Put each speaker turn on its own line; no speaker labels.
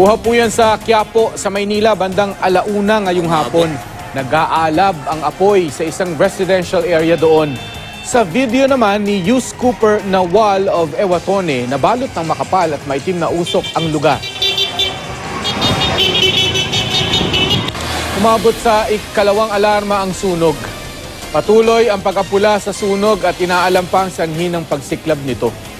Kuha po yan sa Quiapo, sa Maynila, bandang 1:00 ngayong hapon. Nag-aalab ang apoy sa isang residential area doon. Sa video naman ni Yus Cooper na wall of Ewatone, nabalot ng makapal at maitim na usok ang lugar. Umabot sa ikalawang alarma ang sunog. Patuloy ang pag-apula sa sunog at inaalam pa ang sanhi ng pagsiklab nito.